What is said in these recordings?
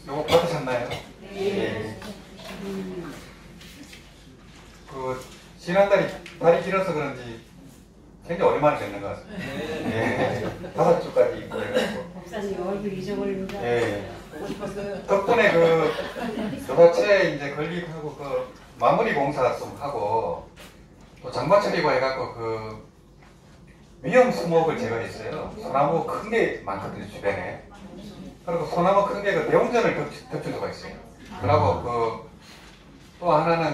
요거 받으셨나요? 네. 그 지난달이 다리 길어서 그런지 굉장히 오랜만에 뵙는 것 같습니다. 예. 5주까지 있고 해가지고. 목사님 얼굴 잊어버립니다. 예. 덕분에 그 교사체 이제 건립하고 그 마무리 공사 좀 하고 또 장마 처리고 해갖고 그 위험 수목을 제거했어요. 소나무 큰 게 많거든요 주변에. 그리고 소나무 큰 게 그 대웅전을 덮친 수가 있어요. 그리고 그 또 하나는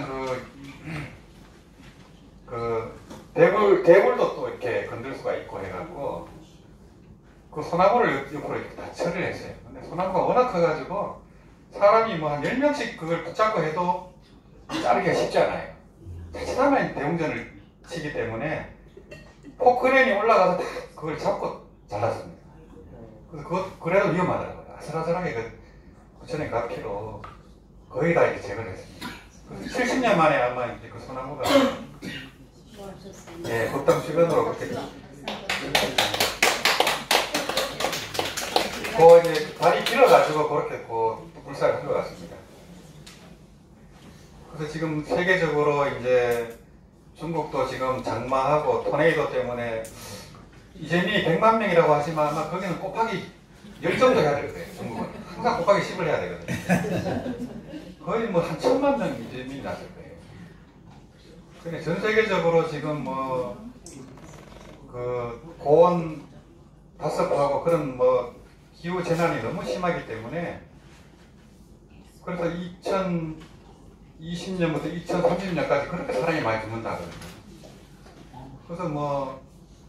그 대불도 또 이렇게 건들 수가 있고 해갖고 그 소나무를 옆으로 이렇게 다 처리를 했어요. 근데 소나무가 워낙 커가지고 사람이 뭐 한 10명씩 그걸 붙잡고 해도 자르기가 쉽지 않아요. 자칫하면 대웅전을 치기 때문에 포크레인이 올라가서 다 그걸 잡고 잘랐습니다. 그래서 그래도 위험하더라고요. 아슬아슬하게 그 부천에 갓키로 거의 다 이렇게 제거를 했습니다. 그래서 70년 만에 아마 이제 그 소나무가 예, 법당 주변으로 그렇게 이제 다리 길어가지고 그렇게 불살을 한 것 같습니다. 그래서 지금 세계적으로 이제 중국도 지금 장마하고 토네이도 때문에 이재민이 100만 명이라고 하지만 아마 거기는 곱하기 10 정도 해야 되거든요. 중국은 항상 곱하기 10을 해야 되거든요. 거의 뭐 한 1000만 명 이재민이 났을 거예요. 근데 전 세계적으로 지금 뭐 그 고온 다습하고 그런 뭐 기후 재난이 너무 심하기 때문에 그래서 2020년부터 2030년까지 그렇게 사람이 많이 죽는다 그러거든요. 그래서 뭐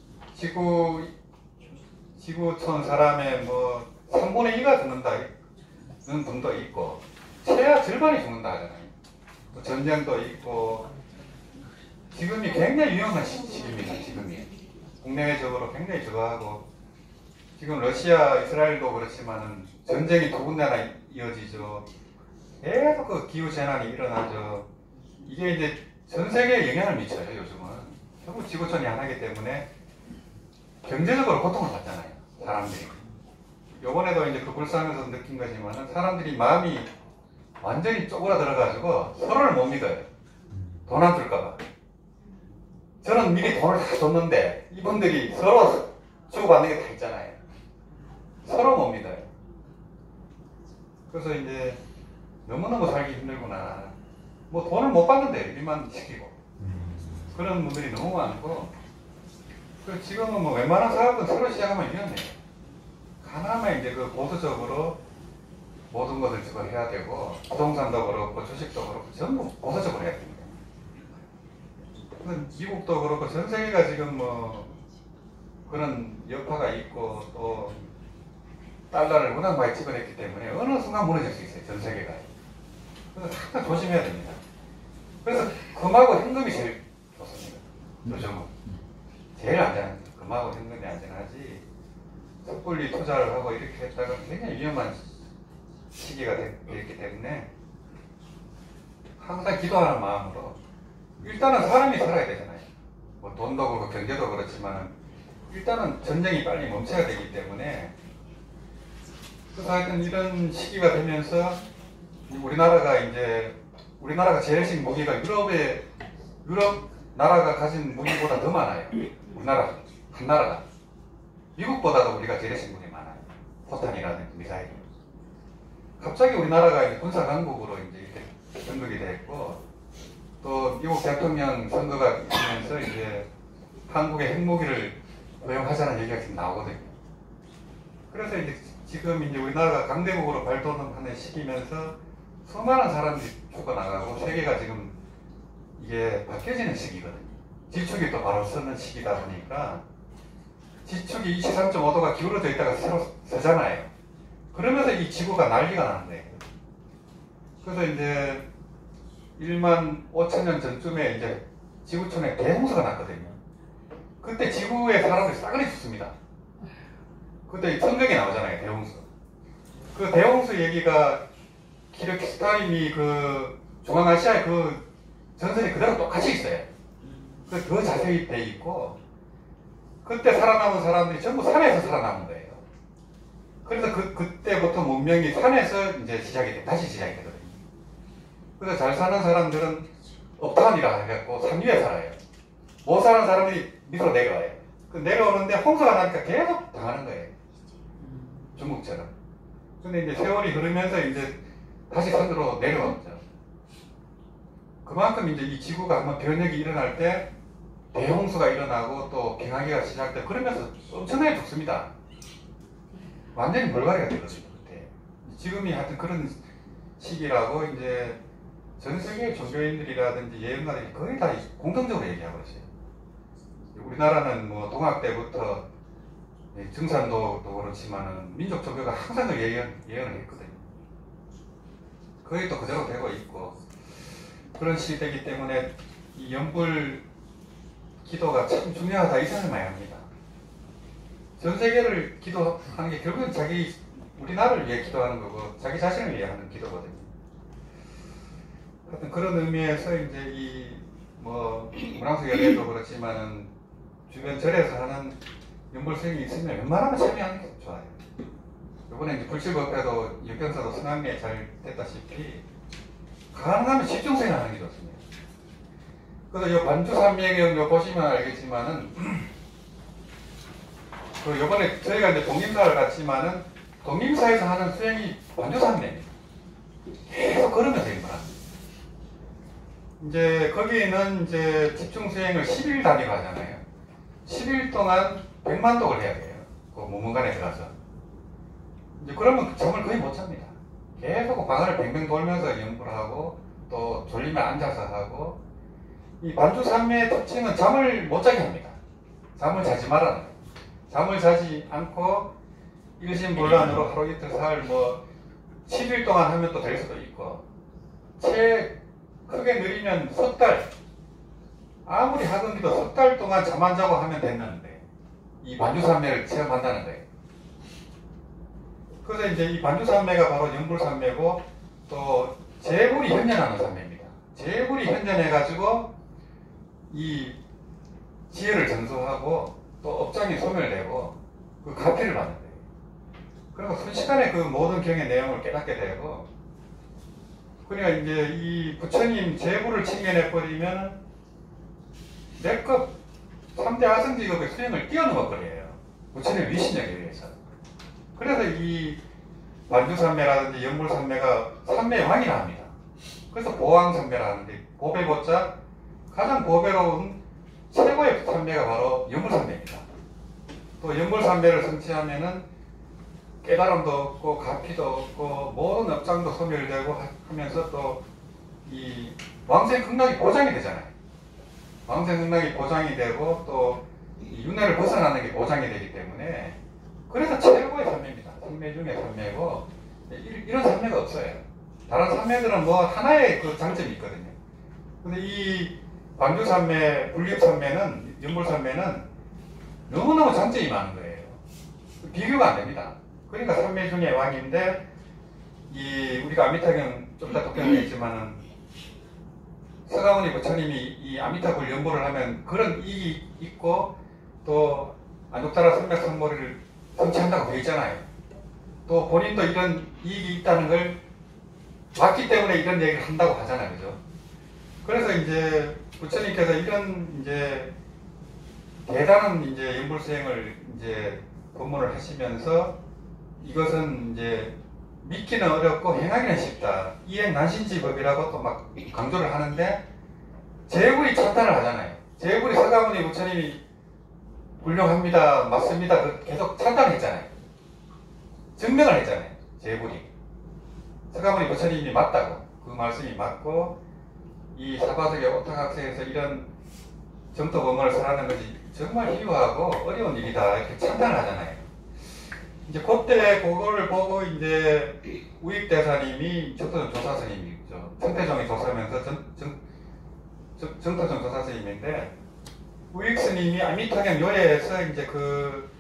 지구촌 사람의 뭐 3분의 2가 죽는다는 분도 있고 최하 절반이 죽는다 하잖아요. 또 전쟁도 있고 지금이 굉장히 위험한 시기입니다. 지금이 국내외적으로 굉장히 저하고 지금 러시아, 이스라엘도 그렇지만은 전쟁이 두 군데나 이어지죠. 계속 그 기후 재난이 일어나죠. 이게 이제 전 세계에 영향을 미쳐요. 요즘은 결국 지구촌이 하나이기 때문에 경제적으로 고통을 받잖아요. 사람들이. 요번에도 이제 그 불쌍해서 느낀 거지만은 사람들이 마음이 완전히 쪼그라들어가지고 서로를 못 믿어요. 돈 안 줄까봐. 저는 미리 돈을 다 줬는데 이분들이 서로 주고받는 게 다 있잖아요. 서로 못 믿어요. 그래서 이제 너무너무 살기 힘들구나. 뭐 돈을 못 받는데 일만 시키고 그런 분들이 너무 많고 그 지금은 뭐 웬만한 사업은 새로 시작하면 위험해요. 하나만 이제 그 보수적으로 모든 것을 지금 해야 되고 부동산도 그렇고 주식도 그렇고 전부 보수적으로 해야 됩니다. 미국도 그렇고 전 세계가 지금 뭐 그런 여파가 있고 또 달러를 워낙 많이 집어냈기 때문에 어느 순간 무너질 수 있어요. 전 세계가. 그래서 항상 조심해야 됩니다. 그래서 금하고 현금이 제일 좋습니다. 요즘은 제일 안전합니다. 금하고 현금이 안전하지 섣불리 투자를 하고 이렇게 했다가 굉장히 위험한 시기가 됐기 때문에 항상 기도하는 마음으로 일단은 사람이 살아야 되잖아요. 뭐 돈도 그렇고 경제도 그렇지만 일단은 전쟁이 빨리 멈춰야 되기 때문에 그래서 하여튼 이런 시기가 되면서 우리나라가 제일식 무기가 유럽 나라가 가진 무기보다 더 많아요. 우리나라 한 나라가 미국보다도 우리가 제일식 무기 많아요. 포탄이라든지 미사일. 갑자기 우리나라가 이제 군사 강국으로 이제 이렇게 등극이 됐고 또 미국 대통령 선거가 있으면서 이제 한국의 핵무기를 도용하자는 얘기가 지금 나오거든요. 그래서 이제 지금 이제 우리나라가 강대국으로 발돋움하는 시기면서 수많은 사람들이 죽어나가고 세계가 지금 이게 바뀌어지는 시기거든요. 지축이 또 바로 서는 시기다 보니까 지축이 23.5도가 기울어져 있다가 새로 서잖아요. 그러면서 이 지구가 난리가 나는 거예요. 그래서 이제 1만 5천 년 전쯤에 이제 지구촌에 대홍수가 났거든요. 그때 지구의 사람들이 싸그리 죽습니다. 그때 성경에 나오잖아요, 대홍수. 그 대홍수 얘기가 키르기스탄이 그 중앙아시아의 그 전설이 그대로 똑같이 있어요. 그 더 자세히 돼 있고 그때 살아남은 사람들이 전부 산에서 살아남은 거예요. 그래서 그때부터 문명이 산에서 이제 다시 시작이 되거든요. 그래서 잘 사는 사람들은 업탄이라 해갖고 산 위에 살아요. 못 사는 사람들이 밑으로 내려와요. 그 내려오는데 홍수가 나니까 계속 당하는 거예요. 중국처럼. 근데 이제 세월이 흐르면서 이제 다시 산으로 내려왔죠. 그만큼 이제 이 지구가 한번 변혁이 일어날 때 대홍수가 일어나고 또 갱하기가 시작돼 그러면서 엄청나게 죽습니다. 완전히 물갈이가 되거든요. 그때. 지금이 하여튼 그런 시기라고 이제 전 세계 종교인들이라든지 예언가들이 거의 다 공통적으로 얘기하고 있어요. 우리나라는 뭐 동학 때부터 증산도도 그렇지만은 민족 종교가 항상 그 예언을 했거든요. 거의 또 그대로 되고 있고 그런 시대이기 때문에 이 연불 기도가 참 중요하다 이 생각을 많이 합니다. 전 세계를 기도하는 게 결국은 우리나라를 위해 기도하는 거고 자기 자신을 위해 하는 기도거든요. 하여튼 그런 의미에서 이제 이 뭐 문항수 연회도 그렇지만은 주변 절에서 하는 연불수행이 있으면 웬만하면 참여하는 게 좋아요. 이번에 이제 불칠법회도 역경사도 성황리에 잘 됐다시피 가능하면 집중수행 하는 게 좋습니다. 그래서 이 반주산맥을 보시면 알겠지만은 그 요번에 저희가 이제 독림사를 갔지만은 독림사에서 하는 수행이 반주산맥입니다. 계속 걸으면서 일어납니다. 이제 거기는 이제 집중 수행을 10일 단위로 하잖아요. 10일 동안 100만 독을 해야 돼요. 그 무문관에 들어가서. 이제 그러면 잠을 거의 못 잡니다. 계속 방을 뱅뱅 돌면서 연구를 하고 또 졸리면 앉아서 하고 이 반주산매의 특징은 잠을 못 자게 합니다. 잠을 자지 말라는 거예요. 잠을 자지 않고 일심불란으로 하루 이틀 사흘 뭐 10일 동안 하면 또 될 수도 있고 크게 느리면 석 달, 아무리 하건기도 석 달 동안 잠 안 자고 하면 됐는데 이 반주산매를 체험한다는 거예요. 그래서 이제 이 반주산매가 바로 연불산매고 또 재불이 현전하는 산매입니다. 재불이 현전해가지고 이 지혜를 전수하고 또 업장이 소멸되고 그 가피를 받는 거예요. 그리고 순식간에 그 모든 경의 내용을 깨닫게 되고 그러니까 이제 이 부처님 재불을 칭견해버리면 내급 3대 아성직업의 수행을 뛰어넘어 버려요. 부처님의 위신력에 의해서. 그래서 이 반주산매라든지 연불산매가 산매의 왕이라 합니다. 그래서 보왕산매라 하는데 보배보자 가장 보배로운 최고의 산매가 바로 연불산매입니다. 또 연불산매를 성취하면은 깨달음도 없고 가피도 없고 모든 업장도 소멸되고 하면서 또 이 왕생극락이 보장이 되잖아요. 왕생극락이 보장이 되고 또 윤회를 벗어나는 게 보장이 되기 때문에 그래서 최고의 산매입니다. 산매 중에 산매고 이런 산매가 없어요. 다른 산매들은 뭐 하나의 그 장점이 있거든요. 근데 이 반주산매, 불립산매는 연불산매는 너무너무 장점이 많은 거예요. 비교가 안 됩니다. 그러니까 산매 중에 왕인데 이 우리가 아미타경 좀 이따 독경했지만은 서가모니 부처님이 이 아미타불 연보를 하면 그런 이익이 있고 또 안독타라 삼백성모리를 성취한다고 되어 있잖아요. 또 본인도 이런 이익이 있다는 걸 봤기 때문에 이런 얘기를 한다고 하잖아요. 그죠? 그래서 이제 부처님께서 이런 이제 대단한 이제 연불수행을 이제 법문을 하시면서 이것은 이제 믿기는 어렵고 행하기는 쉽다. 이행난신지법이라고 또 막 강조를 하는데 재불이 찬탄을 하잖아요. 재불이 서가모니 부처님이 훌륭합니다. 맞습니다. 계속 찬탄을 했잖아요. 증명을 했잖아요. 재불이. 서가모니 부처님이 맞다고. 그 말씀이 맞고 이 사바석의 오타각세에서 이런 정토 법문을 설하는 것이 정말 희유하고 어려운 일이다. 이렇게 찬탄을 하잖아요. 이제 그때 그거를 보고 이제 우익대사님이 정토정 조사스님이죠. 청태정이 조사하면서 정토정 조사스님인데 우익스님이 아미타경 요예에서 이제 그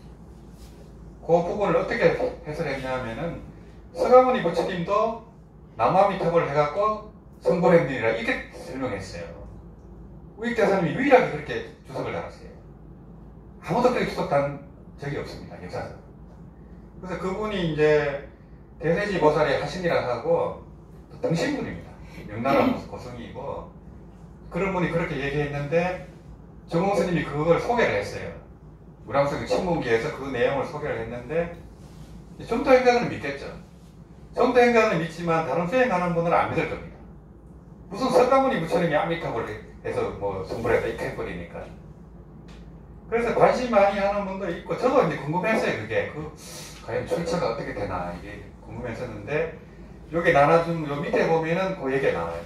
부분을 어떻게 해설했냐면은 서가모니 부처님도 남아미탑을 해갖고 성불했느니라 이렇게 설명했어요. 우익대사님이 유일하게 그렇게 주석을 달았어요. 아무도 그렇게 주석한 적이 없습니다. 역사상. 그래서 그분이 이제 대세지 보살의 하신이라 하고 등신분입니다. 명나라 고승이고 그런 분이 그렇게 얘기했는데 정홍 스님이 그걸 소개를 했어요. 무량수경 친문기에서 그 내용을 소개를 했는데 정토행간은 믿겠죠. 정토행간은 믿지만 다른 수행하는 분은 안 믿을 겁니다. 무슨 석가모니 부처님이 아미타불 해서 뭐 선물했다 이렇게 해버리니까. 그래서 관심 많이 하는 분도 있고 저도 이제 궁금했어요. 그게 과연 출처가 어떻게 되나 이게 궁금했었는데 여기 나눠준 요 밑에 보면은 그 얘기가 나와요.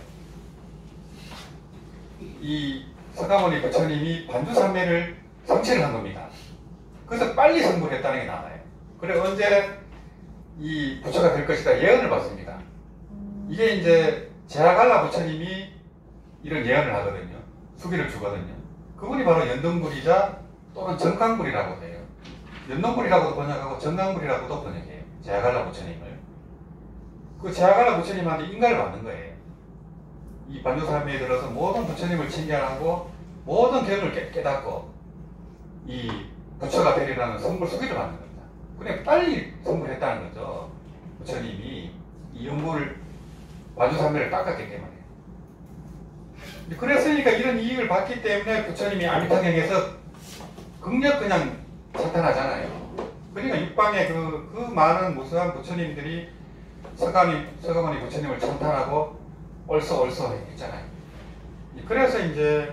이 석가모니 부처님이 반주삼매를 성취를 한 겁니다. 그래서 빨리 성불했다는 게 나와요. 그래 언제 이 부처가 될 것이다 예언을 받습니다. 이게 이제 제아갈라 부처님이 이런 예언을 하거든요. 수기를 주거든요. 그분이 바로 연등불이자 또는 정강불이라고 해요. 연등불이라고도 번역하고 정강불이라고도 번역해요. 제아갈라 부처님을. 그 제아갈라 부처님한테 인가를 받는 거예요. 이 반주삼매에 들어서 모든 부처님을 칭찬하고 모든 경을 깨닫고 이 부처가 되리라는 성불 수기를 받는 겁니다. 그냥 빨리 성불했다는 거죠. 부처님이 이 연불 반주삼매를 닦았기 때문에. 그랬으니까 이런 이익을 받기 때문에 부처님이 아미타경에서 극력 그냥 찬탄하잖아요. 그러니까 육방에 그 많은 무수한 부처님들이 석가모니 부처님을 찬탄하고 얼쏘 했잖아요. 그래서 이제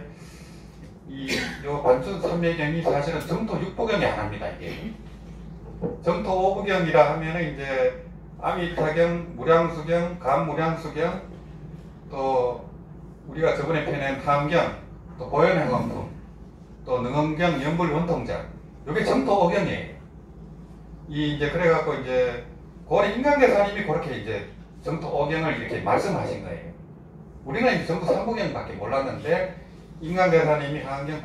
요 반주삼매경이 사실은 정토 육부경이 하나입니다. 이게 정토 오부경이라 하면은 이제 아미타경, 무량수경, 감무량수경, 또 우리가 저번에 펴낸 함경, 또 보현행원품, 또 능엄경, 연불원통장, 요게 정토 5경이에요. 이제 그래갖고 이제 고리 인간대사님이 그렇게 이제 정토 5경을 이렇게 말씀하신 거예요. 우리는 이제 정토 3부경밖에 몰랐는데 인간대사님이 함경,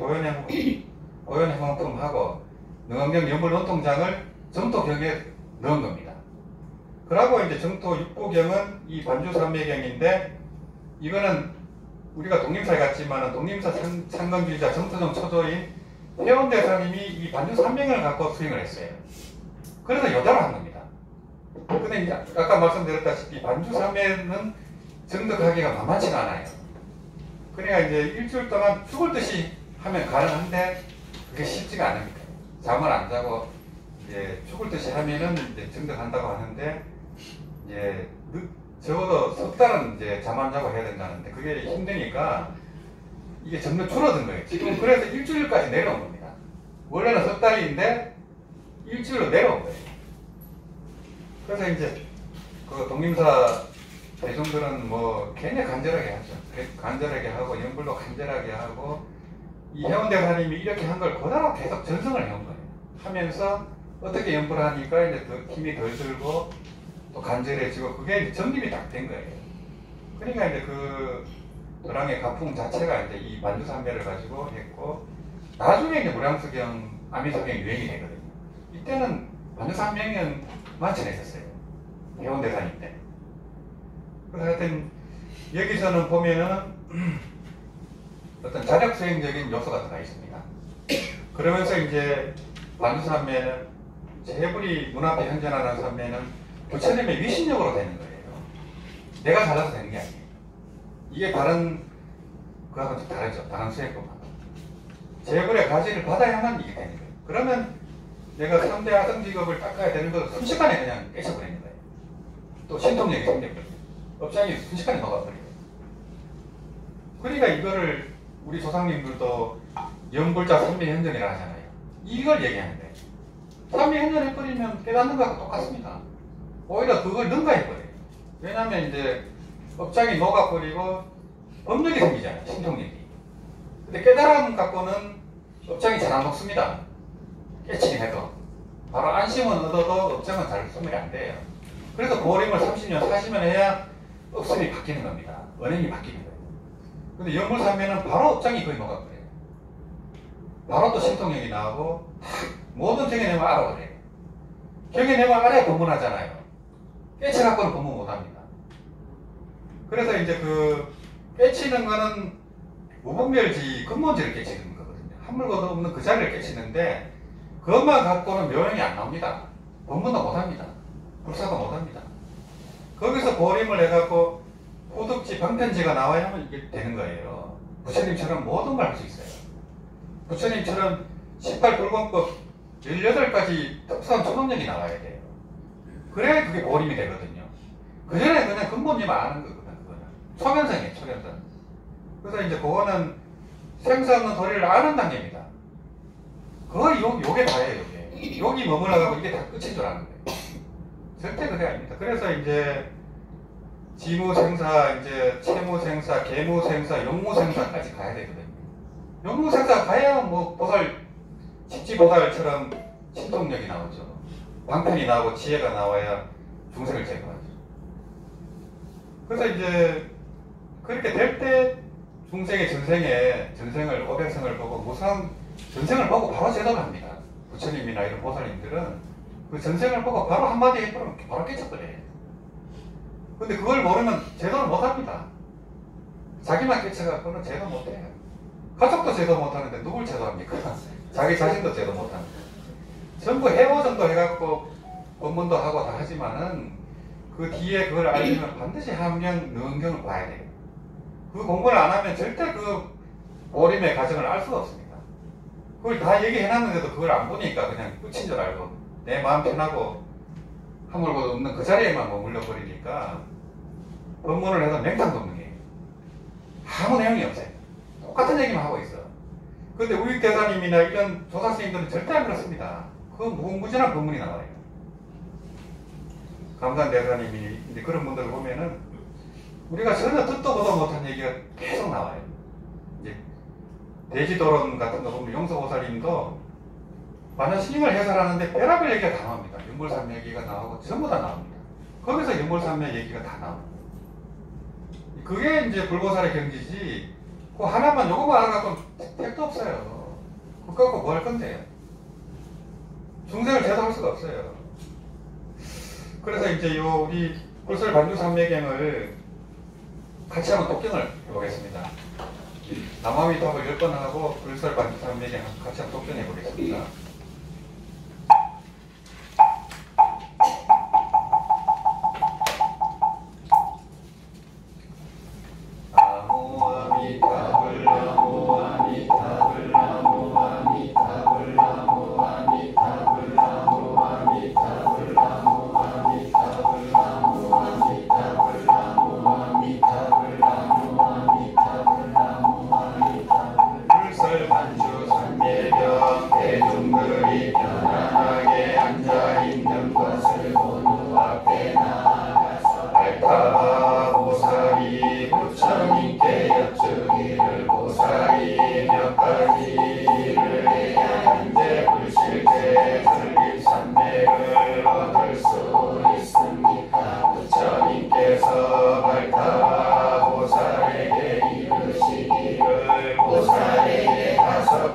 보현행원품하고 능엄경, 연불원통장을 정토경에 넣은 겁니다. 그러고 이제 정토 6부경은 이 반주삼매경인데 이거는 우리가 독림사에 갔지만 독림사 창건주의자 정토정 초조인 회원대사님이 이 반주삼명을 갖고 수행을 했어요. 그래서 여자로 한 겁니다. 근데 이제 아까 말씀드렸다시피 반주삼매는 정득하기가 만만치가 않아요. 그러니까 이제 일주일 동안 죽을 듯이 하면 가능한데 그게 쉽지가 않습니다. 잠을 안 자고 이제 죽을 듯이 하면은 이제 정득한다고 하는데 이제 적어도 석 달은 이제 잠 안 자고 해야 된다는데 그게 힘드니까 이게 점점 줄어든 거예요. 지금 그래서 일주일까지 내려온 겁니다. 원래는 석 달인데 일주일로 내려온 거예요. 그래서 이제 그 독림사 대중들은 뭐 굉장히 간절하게 하죠. 간절하게 하고 연불도 간절하게 하고 이 해운대사님이 이렇게 한 걸 그대로 계속 전승을 해온 거예요. 하면서 어떻게 연불을 하니까 이제 더 힘이 덜 들고 또 간절해지고 그게 이제 정립이 딱 된 거예요. 그러니까 이제 그 도랑의 가풍 자체가 이제 이 반주삼매를 가지고 했고 나중에 이제 무량수경, 아미수경 유행이 되거든요. 이때는 반주삼명만 지냈었어요. 해운대사님 때. 그래서 하여튼 여기서는 보면은 어떤 자력수행적인 요소가 들어가 있습니다. 그러면서 이제 반주삼매는 재불이 문 앞에 현존하는 삼매는 부처님의 위신력으로 되는 거예요. 내가 잘나서 되는 게 아니에요. 이게 다른 그하고는 좀 다르죠. 다른 수행법하고. 재불의 가지를 받아야만 이게 되는 거예요. 그러면 내가 3대 아성직업을 닦아야 되는 걸 순식간에 그냥 깨쳐버리는 거예요. 또 신통력이 생겨버려요. 업장이 순식간에 녹아버려요. 그러니까 이거를 우리 조상님들도 연불자 삼매현전이라 하잖아요. 이걸 얘기하는 거예요. 삼매현전해버리면 깨닫는 거하고 똑같습니다. 오히려 그걸 능가해버려요. 왜냐하면 이제 업장이 녹아버리고 법력이 생기잖아요. 신통력이. 근데 깨달음 갖고는 업장이 잘 안 녹습니다. 깨치긴 해도. 바로 안심은 얻어도 업장은 잘 소멸이 안 돼요. 그래서 고림을 30년, 40년 해야 업성이 바뀌는 겁니다. 은행이 바뀌는 거예요. 근데 연불삼매는 바로 업장이 거의 녹아버려요. 바로 또 신통력이 나오고 모든 경계내용을 알아버려요. 경계내용을 알아야 법문하잖아요. 깨쳐갖고는 법문 못합니다. 그래서 이제 그 깨치는 거는 무분별지 근본지를 깨치는 거거든요. 한 물건 없는 그 자리를 깨치는데 그것만 갖고는 묘형이 안 나옵니다. 법문도 못합니다. 불사도 못합니다. 거기서 보림을 해갖고 호덕지, 방편지가 나와야만 이게 되는 거예요. 부처님처럼 모든 걸 할 수 있어요. 부처님처럼 18불공법 18가지 특수한 초동력이 나와야 돼요. 그래야 그게 보림이 되거든요. 그 전에 그냥 근본님 아는 거거든, 그거는. 초견성이에요, 초견성. 그래서 이제 그거는 생사 없는 도리를 아는 단계입니다. 거의 요게 다예요, 요게. 여기 머물러가고 이게 다 끝인 줄 아는 거예요. 절대 그게 아닙니다. 그래서 이제 지무생사, 이제 채무생사, 계무생사, 용무생사까지 가야 되거든요. 용무생사 가야 뭐 보살, 십지보살처럼 신통력이 나오죠. 방편이 나오고 지혜가 나와야 중생을 제거하죠. 그래서 이제 그렇게 될 때 중생의 전생을, 오백생을 보고 무상 전생을 보고 바로 제도를 합니다. 부처님이나 이런 보살님들은 그 전생을 보고 바로 한마디 해버리면 바로 깨쳐버려요. 근데 그걸 모르면 제도를 못합니다. 자기만 깨쳐갖고는 제도 못해요. 가족도 제도 못하는데 누굴 제도합니까? 자기 자신도 제도 못합니다. 전부 해오 정도 해갖고 법문도 하고 다 하지만은 그 뒤에 그걸 알려면 반드시 함경, 능경을 봐야 돼요. 그 공부를 안 하면 절대 그 오림의 과정을 알 수가 없습니다. 그걸 다 얘기해놨는데도 그걸 안 보니까 그냥 끝인 줄 알고 내 마음 편하고 아무것도 없는 그 자리에만 머물러 버리니까 법문을 해도 맹탕동능이에요. 아무 내용이 없어요. 똑같은 얘기만 하고 있어. 근데 우익대사님이나 이런 조사스님들은 절대 안 그렇습니다. 그 무궁무진한 법문이 나와요. 감산대사님이 이제 그런 분들을 보면은 우리가 전혀 듣도 보도 못한 얘기가 계속 나와요. 이제 대지도론 같은 거 보면 용서보살님도 만약 스님을 해설하는데 별의별 얘기가 다 나옵니다. 연불산맥 얘기가 나오고 전부 다 나옵니다. 거기서 연불산맥 얘기가 다 나옵니다. 그게 이제 불보살의 경지지. 그 하나만 요거만 알아갖고 택도 없어요. 그거 갖고 뭐 할 건데요. 중생을 제도할 수가 없어요. 그래서 이제 요 우리 불설 반주산맥행을 같이 한번 독경을 해보겠습니다. 남아미탑을 10번 하고 불설 반주산맥행 같이 한번 독경해 보겠습니다. 부처님께서 발타 보살에게 이르시기를 보살에게 가서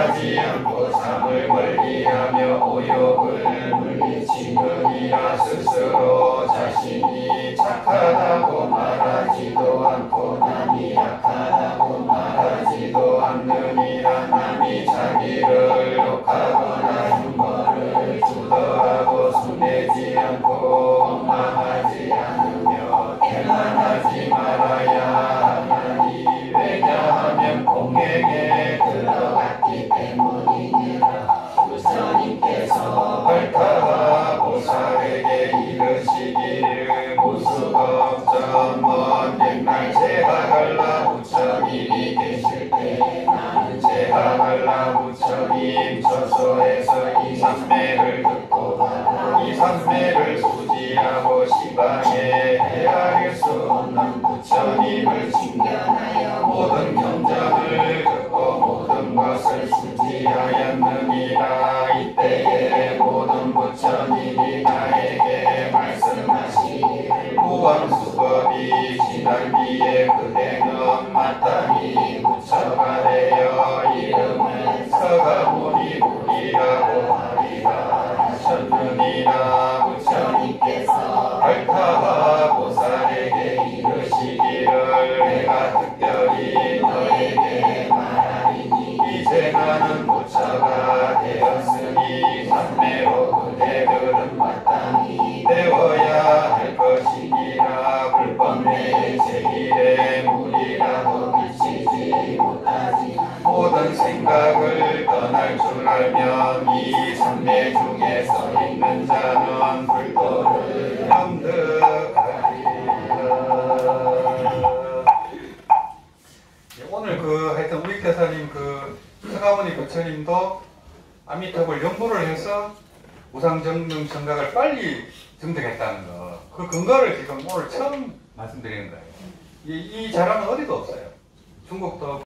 오만하지 않고 잠을 멀리하며 오욕을 물리치느니라. 스스로 자신이 착하다고 말하지도 않고 남이 약하다고 말하지도 않느니라. 남이 자기를 욕하거나 흉보를 주더라도 손대지 않고 원망하지 않으며 태만하지 말아야 하나니. 왜냐하면 공행에 들어갔기 때문이니라. 부처님께서 발타와 보살에게 이르시기를 무수겁전 먼 옛날 제하갈라 부처님이 계실 때 나는 제하갈라 부처님 처소에서 이 산매를 듣고 이 산매를 수지하고 시방에 헤아릴 수 없는 부처님을 칭견하여 모든 경전을 듣고 모든 것을 수지하였느니라. 이때에 모든 부처님이 나에게 말씀하시기를 무왕수법이 지날기에 그대는 마땅히 부처가 되어 이름을 서가모니불이라고 하리라 하셨느니라. 부처님께서 발타와 보살에게 이르시기를 내가 특별히 너에게 말하리니 이제 나는 부처가 되었으니 산매로 그대들은 마땅히 배워야 할 것이니라. 불법 내의 제일에 물이라도 비치지 못하지 모든 생각을 떠날 줄 알면 이 산매 중에 서 있는 자는 불도를 영득하리라. 오늘 하여튼 우익 대사님 서가모니 부처님도 아미타불 연구를 해서 우상정능 정각을 빨리 증득했다는 거, 그 근거를 지금 오늘 처음 말씀드리는 거예요. 이 자랑은 어디도 없어요. 중국도